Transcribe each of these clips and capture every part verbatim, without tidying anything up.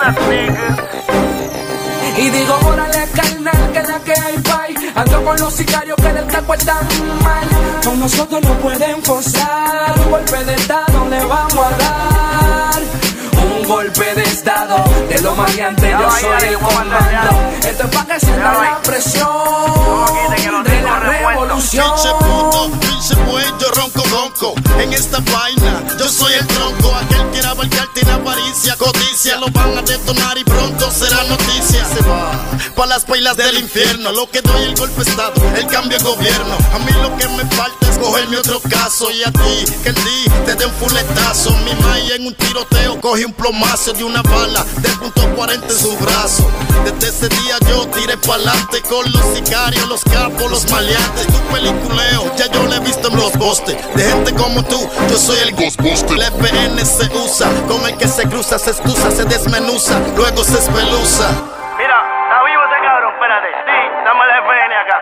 Y digo, órale, carnal, que la que hay pay. Ando con los sicarios que del taco están mal. Con nosotros no pueden forzar. Un golpe de estado le vamos a dar. Un golpe de estado. De lo maleante yo soy el comando. Esto es pa' que sienta la presión de la revolución. Pinche puto, pinche buey, yo ronco ronco. En esta vaina, yo soy el tronco. Aquel que era abarcar tiene avaricia, codicia. Lo van a detonar y pronto será noticia. Se va pa' las pailas del infierno. Lo que doy el golpe estado, el cambio de gobierno. A mí lo que me falta es cogerme otro caso. Y a ti, que el D te dé un fuletazo. Mi maíz en un tiroteo coge un plomazo de una bala de punto cuarenta en su brazo. Desde ese día yo tiré pa'lante con los sicarios, los capos, los maleantes. Tu peliculeo, ya yo lo he visto en los postes. De gente como tú, yo soy el Ghostbuster. El F N se usa, con el que se cruza, se excusa, se desmenuza, luego se espeluza. Mira, está vivo ese cabrón, espérate. Sí, dame el F N acá.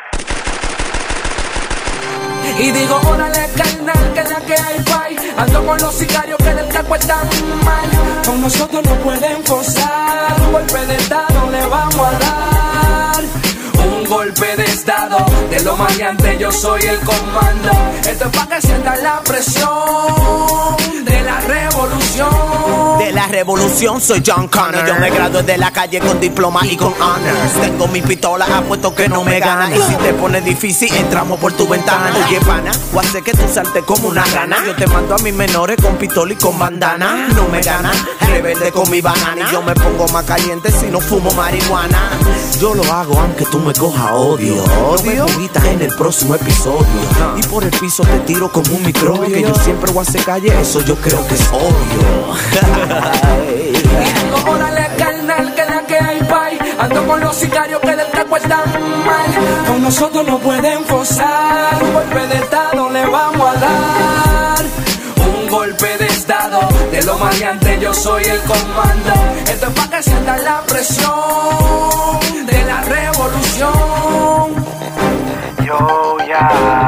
Y digo, órale, carnal, que la que hay pay. Ando con los sicarios que del taco están mal. Con nosotros no pueden forzar. Un golpe de estado le vamos a dar. Un golpe de estado. De lo maleante yo soy el comando. Esto es pa' que sientan la presión de la revolución. De la revolución soy John Connor. Yo me gradué de la calle con diploma y con honors. Tengo mi pistola, apuesto que no me gana. Y si te pones difícil, entramos por tu ventana. Oye, pana, o hace que tú saltes como una rana. Yo te mando a mis menores con pistola y con bandana. No me gana, rebelde con mi banana. Y yo me pongo más caliente si no fumo marihuana. Yo lo hago aunque tú me cojas odio. No me movitas en el próximo episodio. Y por el piso te tiro como un microbio. Que yo siempre voy a hacer calle, eso yo creo que es obvio. Y digo, órale, carnal, que la que hay pay. Ando con los sicarios que del taco están mal. Con nosotros no pueden forzar. Un golpe de estado le vamos a dar. Un golpe de estado. De lo maleante yo soy el comando. Esto es pa' que sientan la presión de la revolución. Yo ya.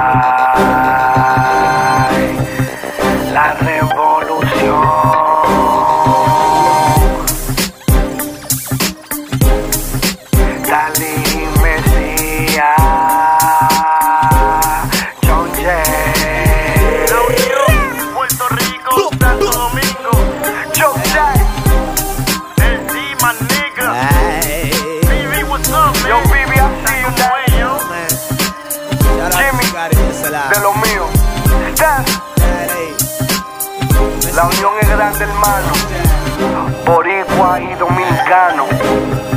La revolución. De lo mío, la unión es grande, hermano. Boricua y dominicano.